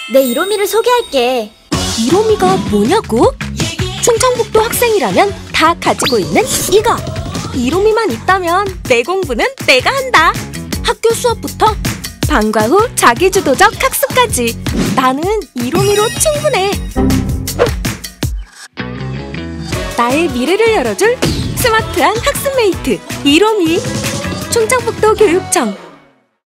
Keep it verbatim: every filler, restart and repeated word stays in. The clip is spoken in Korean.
내 이로미를 소개할게. 이로미가 뭐냐고? 충청북도 학생이라면 다 가지고 있는 이거! 이로미만 있다면 내 공부는 내가 한다! 학교 수업부터 방과 후 자기주도적 학습까지 나는 이로미로 충분해! 나의 미래를 열어줄 스마트한 학습메이트 이로미! 충청북도 교육청